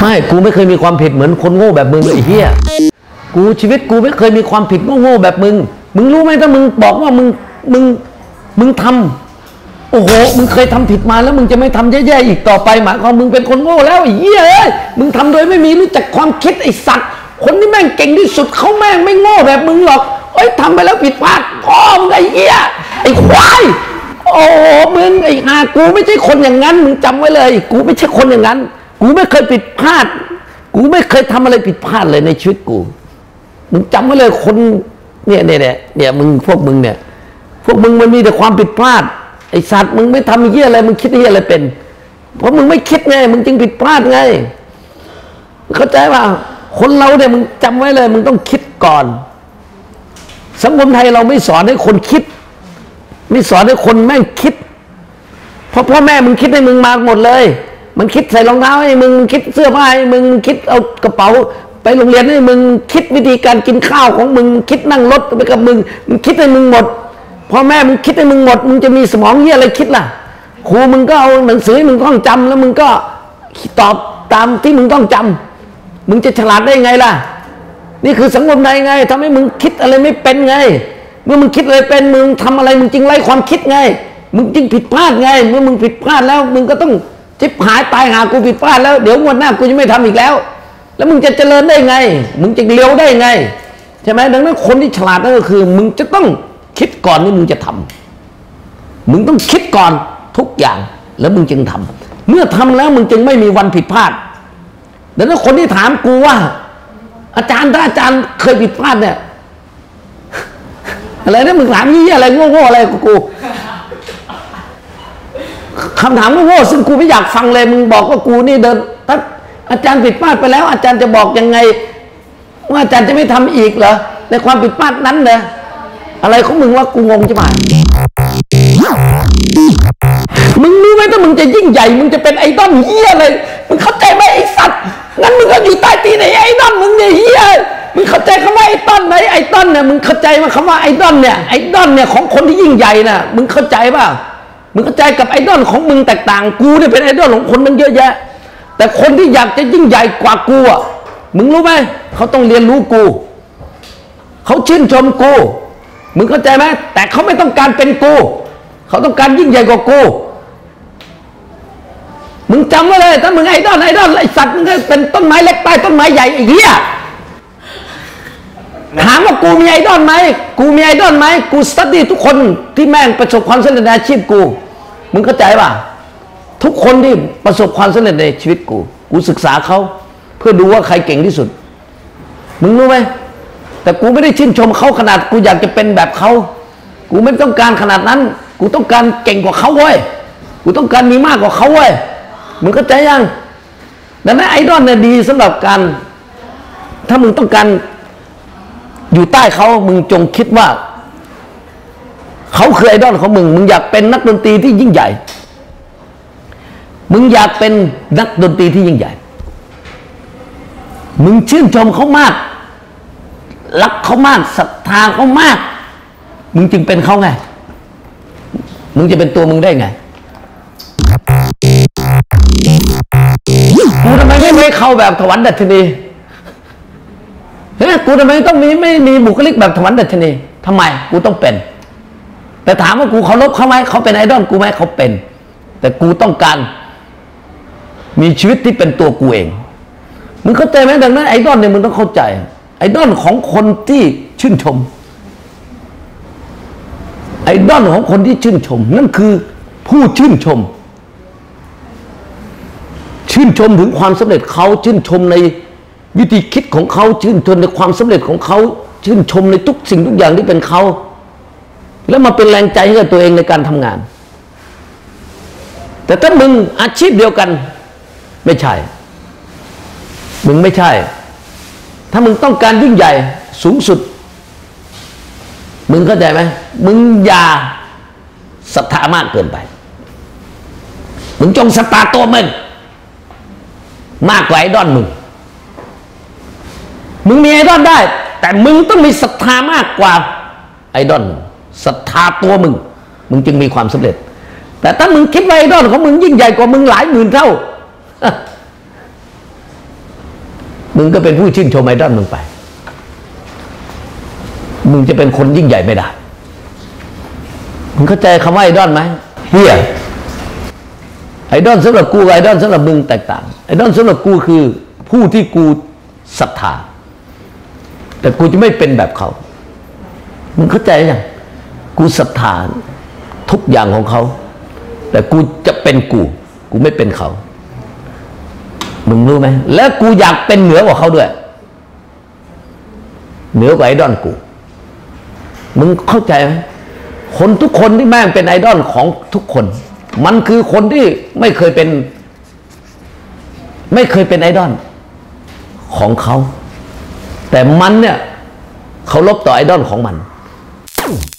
ไม่กูไม่เคยมีความผิดเหมือนคนโง่แบบมึงเลยไอ้เหี้ยกูชีวิตกูไม่เคยมีความผิดโง่แบบมึงรู้ไหมถ้ามึงบอกว่ามึงทำโอ้โหมึงเคยทำผิดมาแล้วมึงจะไม่ทำแย่ๆอีกต่อไปหมายความมึงเป็นคนโง่แล้วไอ้เหี้ยเอ้ยมึงทำโดยไม่มีรู้จักความคิดไอ้สัตว์คนที่แม่งเก่งที่สุดเขาแม่งไม่โง่แบบมึงหรอกเอ้ยทำไปแล้วผิดพลาดพ่อมึงไอ้เหี้ยไอ้ควายโอ้มึงไอ้ห่ากูไม่ใช่คนอย่างนั้นมึงจำไว้เลยกูไม่ใช่คนอย่างนั้นกูไม่เคยผิดพลาดกูไม่เคยทำอะไรผิดพลาดเลยในชีวิตกูมึงจำไว้เลยคนเนี่ยมึงพวกมึงมันมีแต่ความผิดพลาดไอ้สัตว์มึงไม่ทำเหี้ยอะไรมึงคิดเหี้ยอะไรเป็นเพราะมึงไม่คิดไงมึงจึงผิดพลาดไงเข้าใจป่ะคนเราเนี่ยมึงจำไว้เลยมึงต้องคิดก่อนสังคมไทยเราไม่สอนให้คนคิดไม่สอนให้คนแม่งคิดเพราะพ่อแม่มึงคิดให้มึงมาหมดเลยมันคิดใส่รองเท้าให้มึงคิดเสื้อผ้าให้มึงคิดเอากระเป๋าไปโรงเรียนให้มึงคิดวิธีการกินข้าวของมึงคิดนั่งรถไปกับมึงคิดให้มึงหมดพ่อแม่มึงคิดให้มึงหมดมึงจะมีสมองเหี้ยอะไรคิดล่ะครูมึงก็เอาหนังสือให้มึงท่องจำแล้วมึงก็ตอบตามที่มึงต้องจำมึงจะฉลาดได้ไงล่ะนี่คือสังคมไทยไงทำให้มึงคิดอะไรไม่เป็นไงเมื่อมึงคิดอะไรเป็นมึงทำอะไรมึงจึงไร้ความคิดไงมึงจึงผิดพลาดไงเมื่อมึงผิดพลาดแล้วมึงก็ต้องจิบหายตายหากูผิดพลาดแล้วเดี๋ยววันหน้ากูจะไม่ทำอีกแล้วแล้วมึงจะเจริญได้ไงมึงจะเลี้ยวได้ไงใช่ไหมดังนั้นคนที่ฉลาดนั่นก็คือมึงจะต้องคิดก่อนที่มึงจะทำมึงต้องคิดก่อนทุกอย่างแล้วมึงจึงทำเมื่อทำแล้วมึงจึงไม่มีวันผิดพลาดดังนั้นคนที่ถามกูว่าอาจารย์ถ้าอาจารย์เคยผิดพลาดเนี่ยอะไรนะมึงถามยี่อะไรโง่ๆอะไรกูคำถามโง่ๆซึ่งกูไม่อยากฟังเลยมึงบอกว่ากูนี่เดินถ้าอาจารย์ผิดพลาดไปแล้วอาจารย์จะบอกยังไงว่าอาจารย์จะไม่ทำอีกเหรอในความผิดพลาดนั้นเนี่ยอะไรของมึงว่ากูงงใช่ไหมมึงรู้ไหมถ้ามึงจะยิ่งใหญ่มึงจะเป็นไอดอลเฮียเลยมึงเข้าใจไหมไอสัตว์งั้นมึงก็อยู่ใต้ตีนไอดอลมึงเนี่ยเฮียมึงเข้าใจคำว่าไอดอลไหมไอดอลเนี่ยมึงเข้าใจว่าคำว่าไอดอลเนี่ยของคนที่ยิ่งใหญ่น่ะมึงเข้าใจป่ะมึงเข้าใจกับไอดอลของมึงแตกต่างกูเนี่ยเป็นไอดอลของคนมันเยอะแยะแต่คนที่อยากจะยิ่งใหญ่กว่ากูอ่ะมึงรู้ไหมเขาต้องเรียนรู้กูเขาชื่นชมกูมึงเข้าใจไหมแต่เขาไม่ต้องการเป็นกูเขาต้องการยิ่งใหญ่กว่ากูมึงจำไว้เลยถ้ามึงไอดอลไอสัตว์มึงก็เป็นต้นไม้เล็กใต้ต้นไม้ใหญ่ไอ้เหี้ยถามว่ากูมีไอดอลไหมกูมีไอดอลไหมกูสตัดดี้ทุกคนที่แม่งประสบความสำเร็จในอาชีพกูมึงเข้าใจป่ะทุกคนที่ประสบความสำเร็จในชีวิตกูศึกษาเขาเพื่อดูว่าใครเก่งที่สุดมึงรู้ไหมแต่กูไม่ได้ชื่นชมเขาขนาดกูอยากจะเป็นแบบเขากูไม่ต้องการขนาดนั้นกูต้องการเก่งกว่าเขาเว้ยกูต้องการมีมากกว่าเขาเว้ยมึงเข้าใจยังดังนั้นไอดอลเนี่ยดีสำหรับการถ้ามึงต้องการอยู่ใต้เขามึงจงคิดว่าเขาคือไอดอลของมึงมึงอยากเป็นนักดนตรีที่ยิ่งใหญ่มึงอยากเป็นนักดนตรีที่ยิ่งใหญ่มึงชื่นชมเขามากรักเขามากศรัทธาเขามากมึงจึงเป็นเขาไงมึงจะเป็นตัวมึงได้ไงกูทำไมไม่เข้าแบบถวันดัชนีเฮ้ยกูทำไมต้องไม่มีบุคลิกแบบถวันดัชนีทำไมกูต้องเป็นแต่ถามว่ากูเคารพเขาไหมเขาเป็นไอดอลกูไหมเขาเป็นแต่กูต้องการมีชีวิตที่เป็นตัวกูเองมึงเข้าใจไหมดังนั้นไอดอลเนี่ยมึงต้องเข้าใจไอดอลของคนที่ชื่นชมไอดอลของคนที่ชื่นชมนั่นคือผู้ชื่นชมถึงความสำเร็จเขาชื่นชมในวิธีคิดของเขาชื่นชมในความสำเร็จของเขาชื่นชมในทุกสิ่งทุกอย่างที่เป็นเขาแล้วมาเป็นแรงใจให้กับตัวเองในการทำงานแต่ถ้ามึงอาชีพเดียวกันไม่ใช่มึงไม่ใช่ถ้ามึงต้องการยิ่งใหญ่สูงสุดมึงเข้าใจไหมมึงอย่าศรัทธามากเกินไปมึงจงศรัทธาตัวมึงมากกว่าไอดอลมึงมีไอดอลได้แต่มึงต้องมีศรัทธามากกว่าไอดอลศรัทธาตัวมึงจึงมีความสำเร็จแต่ถ้ามึงคิดว่าไอดอลของมึงยิ่งใหญ่กว่ามึงหลายหมื่นเท่ามึงก็เป็นผู้ชื่นชมไอดอลมึงไปมึงจะเป็นคนยิ่งใหญ่ไม่ได้มึงเข้าใจคำว่าไอดอลไหมเฮียไอดอลสำหรับกูไอดอลสำหรับมึงแตกต่างไอดอลสำหรับกูคือผู้ที่กูศรัทธาแต่กูจะไม่เป็นแบบเขามึงเข้าใจยังกูศรัทธาทุกอย่างของเขาแต่กูจะเป็นกูไม่เป็นเขามึงรู้ไหมและกูอยากเป็นเหนือกว่าเขาด้วยเหนือกว่าไอดอลกูมึงเข้าใจไหมคนทุกคนที่แม่งเป็นไอดอลของทุกคนมันคือคนที่ไม่เคยเป็นไอดอลของเขาแต่มันเนี่ยเคารพต่อไอดอลของมัน